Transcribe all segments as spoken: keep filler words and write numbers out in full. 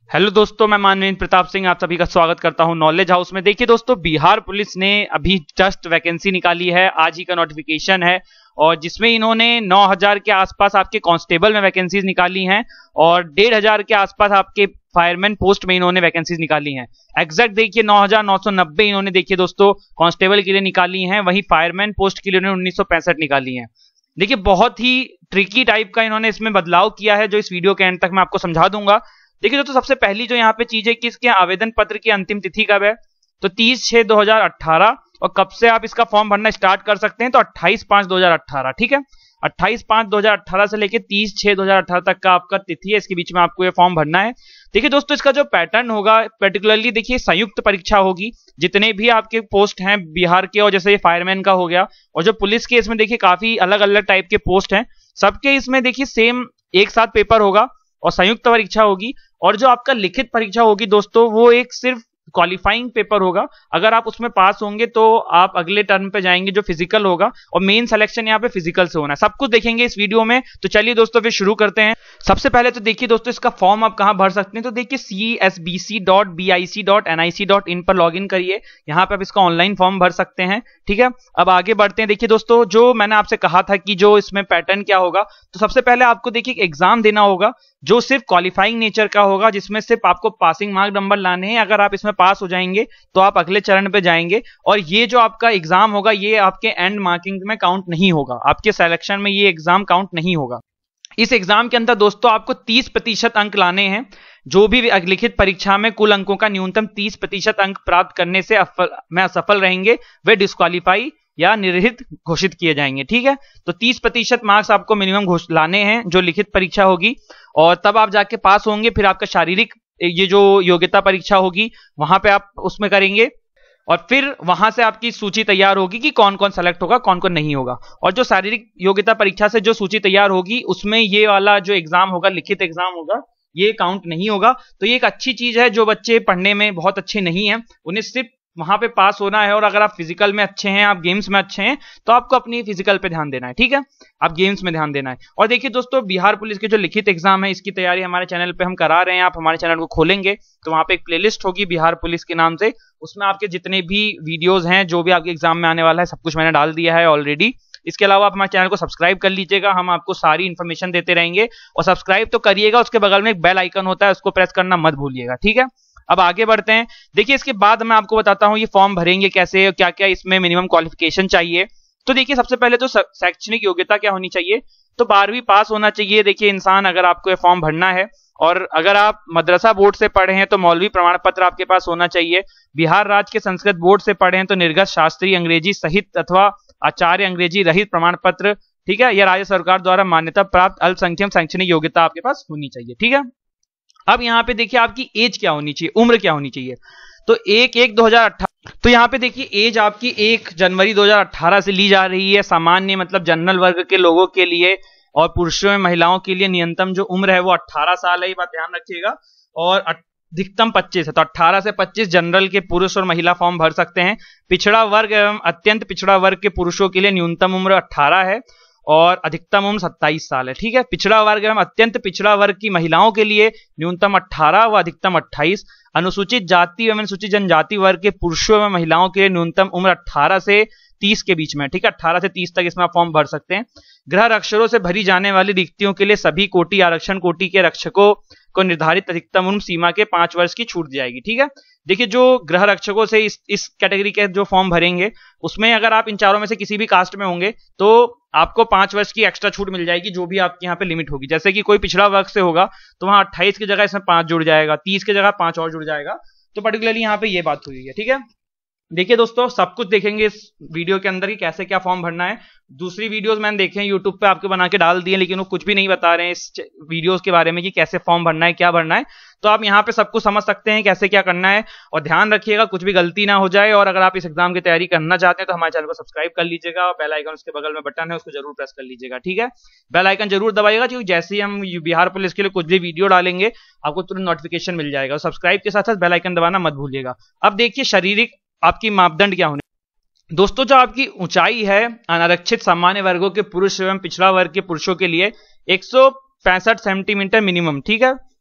Hello दोस्तों, मैं मानवेंद्र प्रताप सिंह आप सभी का स्वागत करता हूं नॉलेज हाउस में। देखिए दोस्तों, बिहार पुलिस ने अभी जस्ट वैकेंसी निकाली है, आज ही का नोटिफिकेशन है और जिसमें इन्होंने नौ हज़ार के आसपास आपके कांस्टेबल में वैकेंसीज निकाली हैं और डेढ़ हज़ार के आसपास आपके फायरमैन पोस्ट में इन्होंने वैकेंसीज निकाली हैं। एग्जैक्ट देखिए नौ हज़ार नौ सौ नब्बे इन्होंने देखिए दोस्तों कांस्टेबल के लिए निकाली हैं, वहीं फायरमैन पोस्ट के लिए इन्होंने उन्नीस सौ पैंसठ निकाली हैं। देखिए बहुत ही ट्रिकी टाइप का इन्होंने इसमें बदलाव किया है, जो इस वीडियो के एंड तक मैं आपको समझा दूंगा। देखिए दोस्तों, सबसे पहली जो यहाँ पे चीज है कि इसके आवेदन पत्र की अंतिम तिथि कब है, तो तीस छह दो हजार अठारह। और कब से आप इसका फॉर्म भरना स्टार्ट कर सकते हैं, तो अट्ठाईस पांच दो हजार अठारह। ठीक है, अट्ठाईस पांच दो हजार अठारह से लेके तीस छह दो हजार अठारह तक का आपका तिथि है, इसके बीच में आपको ये फॉर्म भरना है। देखिए दोस्तों, इसका जो पैटर्न होगा पर्टिकुलरली देखिए संयुक्त परीक्षा होगी। जितने भी आपके पोस्ट हैं बिहार के, और जैसे ये फायरमैन का हो गया, और जो पुलिस के इसमें देखिए काफी अलग अलग टाइप के पोस्ट हैं, सबके इसमें देखिए सेम एक साथ पेपर होगा और संयुक्त परीक्षा होगी। और जो आपका लिखित परीक्षा होगी दोस्तों, वो एक सिर्फ क्वालिफाइंग पेपर होगा। अगर आप उसमें पास होंगे तो आप अगले टर्म पे जाएंगे जो फिजिकल होगा, और मेन सिलेक्शन यहाँ पे फिजिकल से होना है। सब कुछ देखेंगे इस वीडियो में, तो चलिए दोस्तों फिर शुरू करते हैं। सबसे पहले तो देखिए दोस्तों, इसका फॉर्म आप कहां भर सकते हैं, तो देखिए C S B C dot B I C dot N I C dot in पर लॉग इन करिए, यहाँ पे आप इसका ऑनलाइन फॉर्म भर सकते हैं। ठीक है, अब आगे बढ़ते हैं। देखिए दोस्तों, जो मैंने आपसे कहा था कि जो इसमें पैटर्न क्या होगा, तो सबसे पहले आपको देखिए एग्जाम देना होगा जो सिर्फ क्वालिफाइंग नेचर का होगा, जिसमें सिर्फ आपको पासिंग मार्क नंबर लाने हैं। अगर आप इसमें पास हो जाएंगे तो आप अगले चरण पे जाएंगे, और ये जो आपका एग्जाम होगा ये आपके एंड मार्किंग में काउंट नहीं होगा, आपके सिलेक्शन में ये एग्जाम काउंट नहीं होगा। इस एग्जाम के अंदर दोस्तों आपको तीस प्रतिशत अंक लाने हैं। जो भी लिखित परीक्षा में कुल अंकों का न्यूनतम तीस प्रतिशत अंक प्राप्त करने से में असफल रहेंगे, वे डिस्क्वालीफाई या निर्हित घोषित किए जाएंगे। ठीक है, तो तीस प्रतिशत मार्क्स आपको मिनिमम लाने हैं जो लिखित परीक्षा होगी, और तब आप जाके पास होंगे। फिर आपका शारीरिक ये जो योग्यता परीक्षा होगी वहां पे आप उसमें करेंगे, और फिर वहां से आपकी सूची तैयार होगी कि कौन कौन सेलेक्ट होगा कौन कौन नहीं होगा। और जो शारीरिक योग्यता परीक्षा से जो सूची तैयार होगी उसमें ये वाला जो एग्जाम होगा, लिखित एग्जाम होगा, ये काउंट नहीं होगा। तो ये एक अच्छी चीज है। जो बच्चे पढ़ने में बहुत अच्छे नहीं हैं उन्हें सिर्फ वहां पे पास होना है, और अगर आप फिजिकल में अच्छे हैं, आप गेम्स में अच्छे हैं, तो आपको अपनी फिजिकल पे ध्यान देना है। ठीक है, आप गेम्स में ध्यान देना है। और देखिए दोस्तों, बिहार पुलिस के जो लिखित एग्जाम है इसकी तैयारी हमारे चैनल पे हम करा रहे हैं। आप हमारे चैनल को खोलेंगे तो वहां पे एक प्लेलिस्ट होगी बिहार पुलिस के नाम से, उसमें आपके जितने भी वीडियोज हैं जो भी आपके एग्जाम में आने वाला है सब कुछ मैंने डाल दिया है ऑलरेडी। इसके अलावा आप हमारे चैनल को सब्सक्राइब कर लीजिएगा, हम आपको सारी इन्फॉर्मेशन देते रहेंगे। और सब्सक्राइब तो करिएगा, उसके बगल में एक बेल आइकन होता है, उसको प्रेस करना मत भूलिएगा। ठीक है, अब आगे बढ़ते हैं। देखिए इसके बाद मैं आपको बताता हूं ये फॉर्म भरेंगे कैसे, क्या क्या इसमें मिनिमम क्वालिफिकेशन चाहिए। तो देखिए सबसे पहले तो शैक्षणिक योग्यता क्या होनी चाहिए, तो बारहवीं पास होना चाहिए। देखिए इंसान, अगर आपको ये फॉर्म भरना है और अगर आप मदरसा बोर्ड से पढ़े हैं तो मौलवी प्रमाण पत्र आपके पास होना चाहिए। बिहार राज्य के संस्कृत बोर्ड से पढ़े हैं तो निर्गत शास्त्री अंग्रेजी सहित अथवा आचार्य अंग्रेजी रहित प्रमाण पत्र, ठीक है, या राज्य सरकार द्वारा मान्यता प्राप्त अल्पसंख्यक शैक्षणिक योग्यता आपके पास होनी चाहिए। ठीक है, अब यहाँ पे देखिए आपकी एज क्या होनी चाहिए, उम्र क्या होनी चाहिए, तो एक एक दो हजार अठारह, तो यहाँ पे देखिए एज आपकी एक जनवरी दो हजार अठारह से ली जा रही है। सामान्य मतलब जनरल वर्ग के लोगों के लिए, और पुरुषों एवं महिलाओं के लिए न्यूनतम जो उम्र है वो अठारह साल है, ये बात ध्यान रखिएगा, और अधिकतम पच्चीस है। तो अठारह से पच्चीस जनरल के पुरुष और महिला फॉर्म भर सकते हैं। पिछड़ा वर्ग एवं अत्यंत पिछड़ा वर्ग के पुरुषों के लिए न्यूनतम उम्र अठारह है और अधिकतम उम्र सत्ताईस साल है। ठीक है, पिछड़ा वर्ग एवं अत्यंत पिछड़ा वर्ग की महिलाओं के लिए न्यूनतम अठारह व अधिकतम अट्ठाईस। अनुसूचित जाति एवं अनुसूचित जनजाति वर्ग के पुरुषों एवं महिलाओं के लिए न्यूनतम उम्र अठारह से तीस के बीच में। ठीक है, अठारह से तीस तक इसमें आप फॉर्म भर सकते हैं। गृह रक्षकों से भरी जाने वाली रिक्तियों के लिए सभी कोटि आरक्षण कोटि के रक्षकों को निर्धारित अधिकतम उम्र सीमा के पांच वर्ष की छूट दी जाएगी। ठीक है, देखिए जो गृह रक्षकों से इस इस कैटेगरी के जो फॉर्म भरेंगे उसमें अगर आप इन चारों में से किसी भी कास्ट में होंगे तो आपको पांच वर्ष की एक्स्ट्रा छूट मिल जाएगी, जो भी आपके यहाँ पे लिमिट होगी। जैसे कि कोई पिछड़ा वर्ग से होगा तो वहां अट्ठाईस की जगह इसमें पांच जुड़ जाएगा, तीस की जगह पांच और जुड़ जाएगा। तो पर्टिकुलरली यहाँ पे ये बात हुई है। ठीक है, देखिए दोस्तों, सब कुछ देखेंगे इस वीडियो के अंदर कि कैसे क्या फॉर्म भरना है। दूसरी वीडियोस मैंने देखे हैं यूट्यूब पे, आपके बना के डाल दिए, लेकिन वो कुछ भी नहीं बता रहे हैं इस वीडियोस के बारे में कि कैसे फॉर्म भरना है, क्या भरना है। तो आप यहाँ पे सब कुछ समझ सकते हैं कैसे क्या करना है, और ध्यान रखिएगा कुछ भी गलती ना हो जाए। और अगर आप इस एग्जाम की तैयारी करना चाहते हैं तो हमारे चैनल को सब्सक्राइब कर लीजिएगा, और बेल आइकन उसके बगल में बटन है उसको जरूर प्रेस कर लीजिएगा। ठीक है, बेल आइकन जरूर दबाइएगा, क्योंकि जैसे ही हम बिहार पुलिस के लिए कुछ भी वीडियो डालेंगे आपको तुरंत नोटिफिकेशन मिल जाएगा। सब्सक्राइब के साथ साथ बेल आइकन दबाना मत भूलिएगा। अब देखिए शारीरिक आपकी मापदंड क्या होने दोस्तों, जो आपकी ऊंचाई है अनारक्षित सामान्य वर्गों के पुरुष एवं पिछड़ा वर्ग के पुरुषों के लिए एक सौ पैंसठ सेंटीमीटर मिनिमम। ठीक है,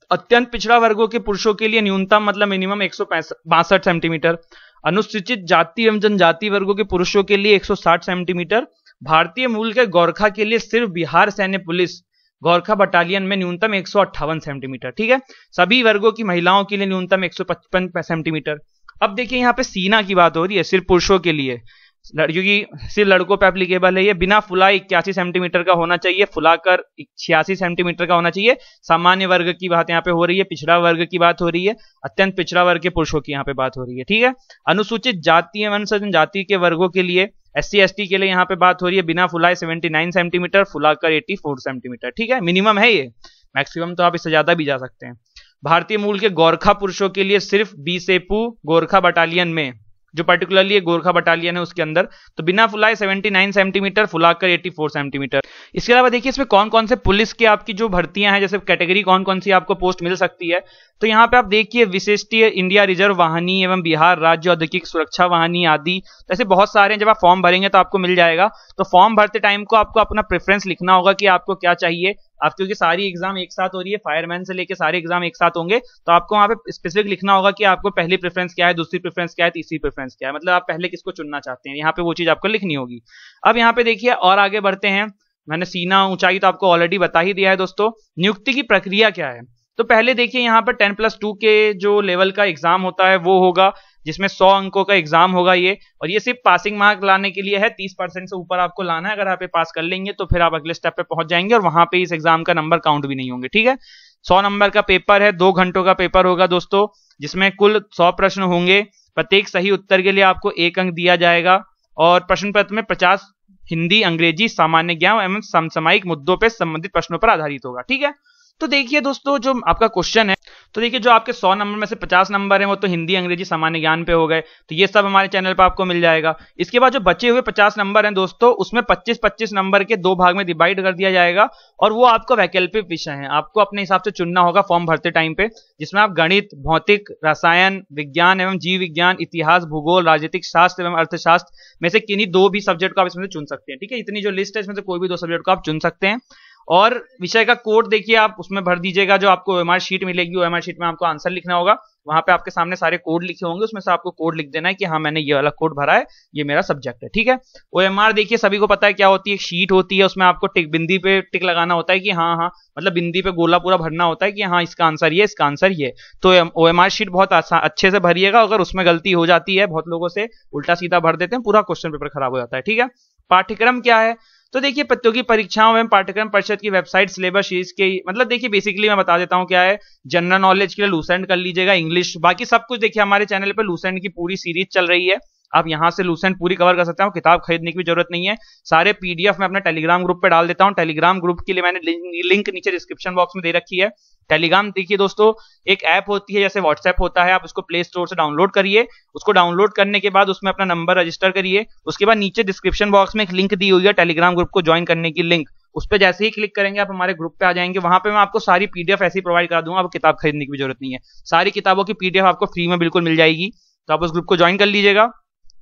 अत्यंत पिछड़ा वर्गों के पुरुषों के लिए न्यूनतम मतलब मिनिमम एक सौ बासठ सेंटीमीटर, अनुसूचित जाति एवं जनजाति वर्गों के पुरुषों के लिए एक सौ साठ सेंटीमीटर, भारतीय मूल के गोरखा के लिए सिर्फ बिहार सैन्य पुलिस गोरखा बटालियन में न्यूनतम एक सौ अट्ठावन सेंटीमीटर। ठीक है, सभी वर्गों की महिलाओं के लिए न्यूनतम एक सौ पचपन सेंटीमीटर। अब देखिए यहाँ पे सीना की बात हो रही है सिर्फ पुरुषों के लिए, लड़कियों की सिर्फ लड़कों पे एप्लीकेबल है ये। बिना फुलाए इक्यासी सेंटीमीटर का होना चाहिए, फुलाकर छियासी सेंटीमीटर का होना चाहिए। सामान्य वर्ग की बात यहाँ पे हो रही है, पिछड़ा वर्ग की बात हो रही है, अत्यंत पिछड़ा वर्ग के पुरुषों की यहाँ पे बात हो रही है। ठीक है, अनुसूचित जाति एवं जनजाति के वर्गों के लिए, एस सी एस टी के लिए यहाँ पे बात हो रही है बिना फुलाए उन्यासी सेंटीमीटर, फुलाकर चौरासी सेंटीमीटर। ठीक है, मिनिमम है ये, मैक्सिमम तो आप इससे ज्यादा भी जा सकते हैं। भारतीय मूल के गोरखा पुरुषों के लिए सिर्फ बी सेपू गोरखा बटालियन में, जो पर्टिकुलरली ये गोरखा बटालियन है उसके अंदर, तो बिना फुलाए उन्यासी सेंटीमीटर, फुलाकर चौरासी सेंटीमीटर। इसके अलावा देखिए इसमें कौन कौन से पुलिस की आपकी जो भर्तियां हैं, जैसे कैटेगरी कौन कौन सी आपको पोस्ट मिल सकती है, तो यहाँ पे आप देखिए विशिष्टीय इंडिया रिजर्व वाहिनी एवं बिहार राज्य औद्योगिक सुरक्षा वाहिनी आदि, तो ऐसे बहुत सारे हैं। जब आप फॉर्म भरेंगे तो आपको मिल जाएगा। तो फॉर्म भरते टाइम को आपको अपना प्रेफरेंस लिखना होगा कि आपको क्या चाहिए। आप क्योंकि सारी एग्जाम एक साथ हो रही है, फायरमैन से लेके सारे एग्जाम एक साथ होंगे, तो आपको वहां पे स्पेसिफिक लिखना होगा कि आपको पहली प्रेफरेंस क्या है, दूसरी प्रेफरेंस क्या है, तीसरी प्रेफरेंस क्या है, मतलब आप पहले किसको चुनना चाहते हैं, यहाँ पे वो चीज आपको लिखनी होगी। अब यहाँ पे देखिए और आगे बढ़ते हैं। मैंने सीना ऊंचाई तो आपको ऑलरेडी बता ही दिया है दोस्तों। नियुक्ति की प्रक्रिया क्या है, तो पहले देखिए यहाँ पर टेन प्लस टू के जो लेवल का एग्जाम होता है वो होगा, जिसमें सौ अंकों का एग्जाम होगा ये, और ये सिर्फ पासिंग मार्क लाने के लिए है। तीस परसेंट से ऊपर आपको लाना है, अगर आप ये पास कर लेंगे तो फिर आप अगले स्टेप पे पहुंच जाएंगे और वहां पे इस एग्जाम का नंबर काउंट भी नहीं होंगे। ठीक है, सौ नंबर का पेपर है, दो घंटों का पेपर होगा दोस्तों, जिसमें कुल सौ प्रश्न होंगे। प्रत्येक सही उत्तर के लिए आपको एक अंक दिया जाएगा, और प्रश्न पत्र में पचास हिंदी, अंग्रेजी, सामान्य ज्ञान एवं समसामयिक मुद्दों पर संबंधित प्रश्नों पर आधारित होगा। ठीक है, तो देखिए दोस्तों जो आपका क्वेश्चन है, तो देखिए जो आपके सौ नंबर में से पचास नंबर है वो तो हिंदी, अंग्रेजी, सामान्य ज्ञान पे हो गए, तो ये सब हमारे चैनल पे आपको मिल जाएगा। इसके बाद जो बचे हुए पचास नंबर हैं दोस्तों, उसमें पच्चीस पच्चीस नंबर के दो भाग में डिवाइड कर दिया जाएगा, और वो आपको वैकल्पिक विषय हैं, आपको अपने हिसाब से चुनना होगा फॉर्म भरते टाइम पे, जिसमें आप गणित, भौतिक, रसायन विज्ञान एवं जीव विज्ञान, इतिहास, भूगोल, राजनीतिक शास्त्र एवं अर्थशास्त्र में से किन्हीं दो भी सब्जेक्ट को आप इसमें से चुन सकते हैं। ठीक है, इतनी जो लिस्ट है इसमें से कोई भी दो सब्जेक्ट को आप चुन सकते हैं। और विषय का कोड देखिए आप उसमें भर दीजिएगा, जो आपको ओएमआर शीट मिलेगी, ओएमआर शीट में आपको आंसर लिखना होगा, वहां पे आपके सामने सारे कोड लिखे होंगे, उसमें से आपको कोड लिख देना है कि हाँ मैंने ये वाला कोड भरा है, ये मेरा सब्जेक्ट है। ठीक है, ओएमआर देखिए सभी को पता है क्या होती है, एक शीट होती है, उसमें आपको टिक बिंदी पे टिक लगाना होता है कि हाँ हाँ, मतलब बिंदी पे गोला पूरा भरना होता है कि हाँ इसका आंसर ये, इसका आंसर ये। तो ओएमआर शीट बहुत अच्छे से भरिएगा, अगर उसमें गलती हो जाती है, बहुत लोगों से उल्टा सीधा भर देते हैं, पूरा क्वेश्चन पेपर खराब हो जाता है। ठीक है, पाठ्यक्रम क्या है, तो देखिए प्रतियोगी परीक्षाओं एवं पाठ्यक्रम परिषद की वेबसाइट सिलेबस सीरीज के, मतलब देखिए बेसिकली मैं बता देता हूं क्या है। जनरल नॉलेज के लिए लूसेंट कर लीजिएगा, इंग्लिश, बाकी सब कुछ देखिए हमारे चैनल पे लूसेंट की पूरी सीरीज चल रही है, आप यहां से लूसेंट पूरी कवर कर सकते हो, किताब खरीदने की भी जरूरत नहीं है। सारे पीडीएफ मैं अपने टेलीग्राम ग्रुप पे डाल देता हूं, टेलीग्राम ग्रुप के लिए मैंने लिंक नीचे डिस्क्रिप्शन बॉक्स में दे रखी है। टेलीग्राम देखिए दोस्तों एक ऐप होती है, जैसे व्हाट्सएप होता है, आप उसको प्ले स्टोर से डाउनलोड करिए, उसको डाउनलोड करने के बाद उसमें अपना नंबर रजिस्टर करिए, उसके बाद नीचे डिस्क्रिप्शन बॉक्स में एक लिंक दी हुई है टेलीग्राम ग्रुप को ज्वाइन करने की लिंक, उस पर जैसे ही क्लिक करेंगे आप हमारे ग्रुप पे आ जाएंगे। वहां पे मैं आपको सारी पीडीएफ ऐसी प्रोवाइड करा दूंगा, आपको किताब खरीदने की भी जरूरत नहीं है, सारी किताबों की पीडीएफ आपको फ्री में बिल्कुल मिल जाएगी, तो आप उस ग्रुप को ज्वाइन कर लीजिएगा।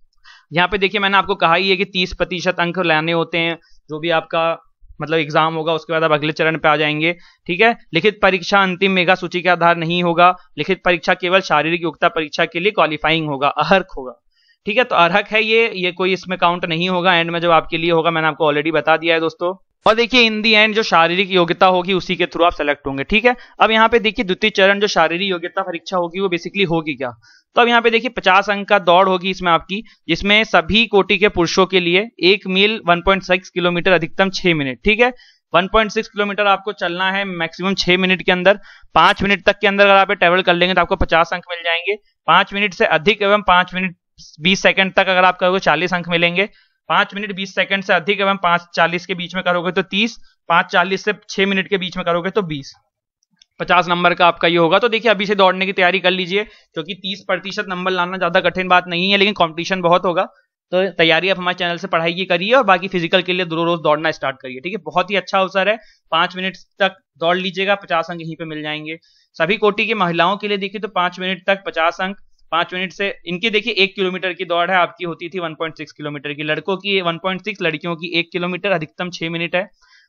यहाँ पे देखिए मैंने आपको कहा ही है कि तीस प्रतिशत अंक लाने होते हैं, जो भी आपका मतलब एग्जाम होगा, उसके बाद आप अगले चरण पे आ जाएंगे। ठीक है, लिखित परीक्षा अंतिम मेगा सूची के आधार नहीं होगा, लिखित परीक्षा केवल शारीरिक योग्यता परीक्षा के लिए क्वालिफाइंग होगा, अर्हक होगा। ठीक है, तो अर्हक है ये ये कोई इसमें काउंट नहीं होगा, एंड में जब आपके लिए होगा, मैंने आपको ऑलरेडी बता दिया है दोस्तों। और देखिए इन दी एंड जो शारीरिक योग्यता होगी उसी के थ्रू आप सेलेक्ट होंगे। ठीक है, अब यहाँ पे देखिए द्वितीय चरण जो शारीरिक योग्यता परीक्षा होगी वो बेसिकली होगी क्या, तो अब यहाँ पे देखिए पचास अंक का दौड़ होगी इसमें आपकी, जिसमें सभी कोटि के पुरुषों के लिए एक मील एक पॉइंट छह किलोमीटर अधिकतम छह मिनट। ठीक है, एक पॉइंट छह किलोमीटर आपको चलना है मैक्सिमम छह मिनट के अंदर, पांच मिनट तक के अंदर अगर आप ट्रेवल कर लेंगे तो आपको पचास अंक मिल जाएंगे। पांच मिनट से अधिक एवं पांच मिनट बीस सेकंड तक अगर आप करोगे चालीस अंक मिलेंगे। पांच मिनट बीस सेकंड से अधिक एवं पांच चालीस के बीच में करोगे तो तीस, पांच चालीस से छह मिनट के बीच में करोगे तो बीस, पचास नंबर का आपका ये होगा। तो देखिए अभी से दौड़ने की तैयारी कर लीजिए, क्योंकि तीस प्रतिशत नंबर लाना ज्यादा कठिन बात नहीं है, लेकिन कंपटीशन बहुत होगा, तो तैयारी आप हमारे चैनल से पढ़ाई की करिए, और बाकी फिजिकल के लिए दो रोज दौड़ना स्टार्ट करिए। ठीक है, बहुत ही अच्छा अवसर है, पांच मिनट तक दौड़ लीजिएगा, पचास अंक यहीं पे मिल जाएंगे। सभी कोटि की महिलाओं के लिए देखिए तो पांच मिनट तक पचास अंक, पांच मिनट से इनकी देखिए एक किलोमीटर की दौड़ है, आपकी होती थी एक पॉइंट छह किलोमीटर की, लड़कों की एक पॉइंट छह, लड़कियों की एक किलोमीटर, अधिकतम छह मिनट है।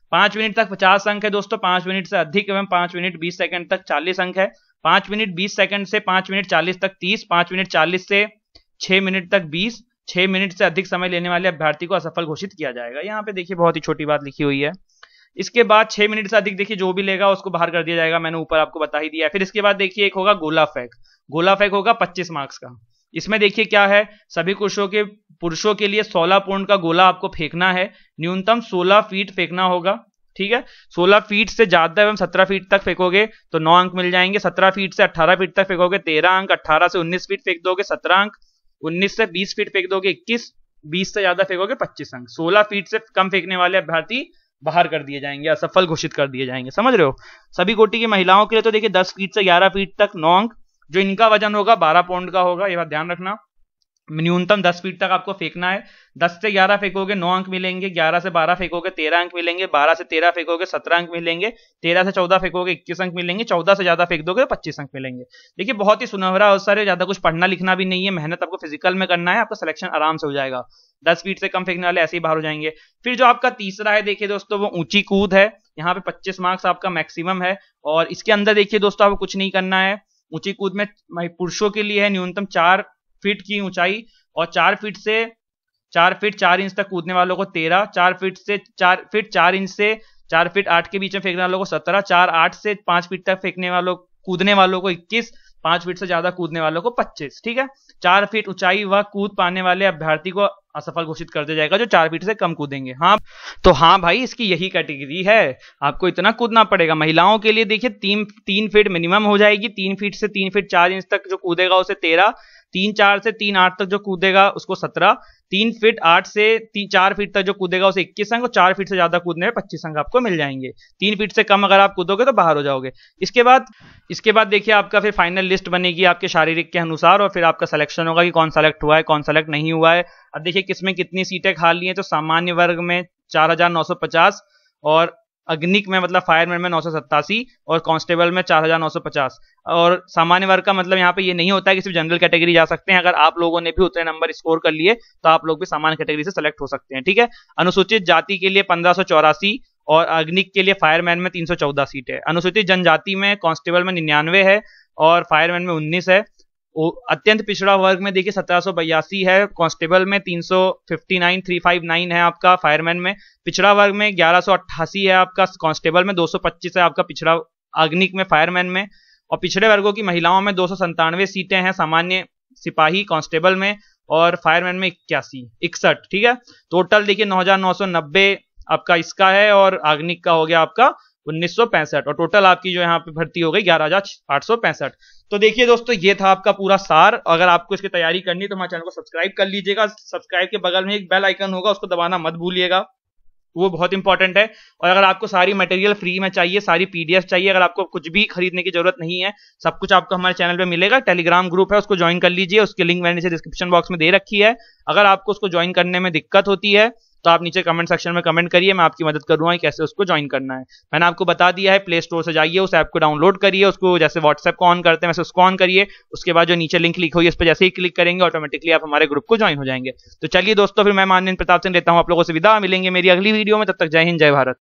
पांच मिनट तक पचास अंक है दोस्तों, पांच मिनट से अधिक एवं पांच मिनट बीस सेकंड तक चालीस अंक है, पांच मिनट बीस सेकंड से पांच मिनट चालीस तक तीस, पांच मिनट चालीस से छह मिनट तक बीस, छह मिनट से अधिक समय लेने वाले अभ्यर्थी को असफल घोषित किया जाएगा। यहाँ पे देखिए बहुत ही छोटी बात लिखी हुई है। इसके बाद छह मिनट से अधिक देखिए जो भी लेगा उसको बाहर कर दिया जाएगा, मैंने ऊपर आपको बता ही दिया है। फिर इसके बाद देखिए एक होगा गोला फेंक, गोला फेंक होगा पच्चीस मार्क्स का। इसमें देखिए क्या है, सभी पुरुषों के पुरुषों के लिए सोलह पॉइंट का गोला आपको फेंकना है, न्यूनतम सोलह फीट फेंकना होगा, ठीक है। सोलह फीट से ज्यादा एवं सत्रह फीट तक फेंकोगे तो नौ अंक मिल जाएंगे, सत्रह फीट से अठारह फीट तक फेंकोगे तेरह अंक, अठारह से उन्नीस फीट फेंक दोगे सत्रह अंक, उन्नीस से बीस फीट फेंक दोगे इक्कीस, बीस से ज्यादा फेंकोगे पच्चीस अंक। सोलह फीट से कम फेंकने वाले अभ्यर्थी बाहर कर दिए जाएंगे, असफल घोषित कर दिए जाएंगे, समझ रहे हो। सभी कोटि की महिलाओं के लिए तो देखिए दस फीट से ग्यारह फीट तक नौ अंक, जो इनका वजन होगा बारह पाउंड का होगा, ये बात ध्यान रखना। न्यूनतम दस फीट तक आपको फेंकना है, दस से ग्यारह फेंकोगे नौ अंक मिलेंगे, ग्यारह से बारह फेंकोगे तेरह अंक मिलेंगे, बारह से तेरह फेंकोगे सत्रह अंक मिलेंगे, तेरह से चौदह फेंकोगे इक्कीस अंक मिलेंगे, चौदह से ज्यादा फेंक दोगे तो पच्चीस अंक मिलेंगे। देखिए बहुत ही सुनहरा अवसर है, ज्यादा कुछ पढ़ना लिखना भी नहीं है, मेहनत आपको फिजिकल में करना है, आपका सिलेक्शन आराम से हो जाएगा। दस फीट से कम फेंकने वाले ऐसे ही बाहर हो जाएंगे। फिर जो आपका तीसरा है देखिए दोस्तों, वो ऊंची कूद है, यहाँ पे पच्चीस मार्क्स आपका मैक्सिमम है, और इसके अंदर देखिए दोस्तों आपको कुछ नहीं करना है। ऊंची कूद में पुरुषों के लिए है न्यूनतम चार फीट की ऊंचाई, और चार फीट से चार फीट चार इंच तक कूदने वालों को तेरह, चार फीट से चार फीट चार इंच से चार फीट आठ के बीच में फेंकने वालों को सत्रह, चार आठ से पांच फीट तक फेंकने वालों कूदने वालों को इक्कीस, पांच फीट से ज्यादा कूदने वालों को पच्चीस, ठीक है। चार फीट ऊंचाई व कूद पाने वाले अभ्यर्थी को असफल घोषित कर दिया जाएगा जो चार फीट से कम कूदेंगे। हाँ तो हाँ भाई, इसकी यही कैटेगरी है, आपको इतना कूदना पड़ेगा। महिलाओं के लिए देखिए तीन तीन फीट मिनिमम हो जाएगी, तीन फीट से तीन फीट चार इंच तक जो कूदेगा उसे तेरह, तीन चार से तीन आठ तक जो कूदेगा उसको सत्रह, तीन फीट आठ से तीन चार फीट तक जो कूदेगा उसे इक्कीस अंक, और चार फीट से ज्यादा कूदने में पच्चीस अंक आपको मिल जाएंगे। तीन फीट से कम अगर आप कूदोगे तो बाहर हो जाओगे। इसके बाद इसके बाद देखिए आपका फिर फाइनल लिस्ट बनेगी आपके शारीरिक के अनुसार, और फिर आपका सिलेक्शन होगा कि कौन सेलेक्ट हुआ है कौन सेलेक्ट नहीं हुआ है। अब देखिए किसमें कितनी सीटें खाली हैं, तो सामान्य वर्ग में चार हजार नौ सौ पचास, और अग्निक में मतलब फायरमैन में नौ सौ सत्तासी, और कांस्टेबल में चार हजार नौ सौ पचास। और सामान्य वर्ग का मतलब यहाँ पे ये नहीं होता है कि सिर्फ जनरल कैटेगरी जा सकते हैं, अगर आप लोगों ने भी उतने नंबर स्कोर कर लिए तो आप लोग भी सामान्य कैटेगरी से सेलेक्ट हो सकते हैं, ठीक है। अनुसूचित जाति के लिए पंद्रह सौ चौरासी, और अग्निक के लिए फायरमैन में तीन सौ चौदह सीट है। अनुसूचित जनजाति में कांस्टेबल में निन्यानवे है, और फायरमैन में उन्नीस है। अत्यंत पिछड़ा वर्ग में देखिए सत्रह सौ बयासी है, कांस्टेबल में तीन सौ उनसठ तीन सौ उनसठ है आपका फायरमैन में। पिछड़ा वर्ग में ग्यारह सौ अट्ठासी है आपका कांस्टेबल में, दो सौ पच्चीस है आपका पिछड़ा अग्निक में फायरमैन में। और पिछड़े वर्गों की महिलाओं में दो सौ संतानवे सीटें हैं सामान्य सिपाही कांस्टेबल में, और फायरमैन में इक्यासी इकसठ, ठीक है। टोटल देखिए नौ हजार नौ सौ नब्बे आपका इसका है, और अग्निक का हो गया आपका उन्नीस सौ पैंसठ, और टोटल आपकी जो यहाँ पे भर्ती हो गई ग्यारह हजार आठ सौ पैंसठ। तो देखिए दोस्तों ये था आपका पूरा सार। अगर आपको इसकी तैयारी करनी है तो हमारे चैनल को सब्सक्राइब कर लीजिएगा, सब्सक्राइब के बगल में एक बेल आइकन होगा उसको दबाना मत भूलिएगा, वो बहुत इंपॉर्टेंट है। और अगर आपको सारी मटेरियल फ्री में चाहिए, सारी पीडीएफ चाहिए, अगर आपको कुछ भी खरीदने की जरूरत नहीं है, सब कुछ आपको हमारे चैनल पे मिलेगा। टेलीग्राम ग्रुप है उसको ज्वाइन कर लीजिए, उसकी लिंक मैंने नीचे डिस्क्रिप्शन बॉक्स में दे रखी है। अगर आपको उसको ज्वाइन करने में दिक्कत होती है तो आप नीचे कमेंट सेक्शन में कमेंट करिए, मैं आपकी मदद करूंगा कैसे उसको ज्वाइन करना है। मैंने आपको बता दिया है, प्ले स्टोर से जाइए, उस ऐप को डाउनलोड करिए, उसको जैसे व्हाट्सएप को ऑन करते हैं वैसे उसको ऑन करिए, उसके बाद जो नीचे लिंक लिखी हुई है उस पर जैसे ही क्लिक करेंगे ऑटोमेटिकली आप हमारे ग्रुप को ज्वाइन हो जाएंगे। तो चलिए दोस्तों, फिर मैं माननीय प्रताप सिंह लेता हूं आप लोगों से विदा, मिलेंगे मेरी अगली वीडियो में, तब तक जय हिंद जय भारत।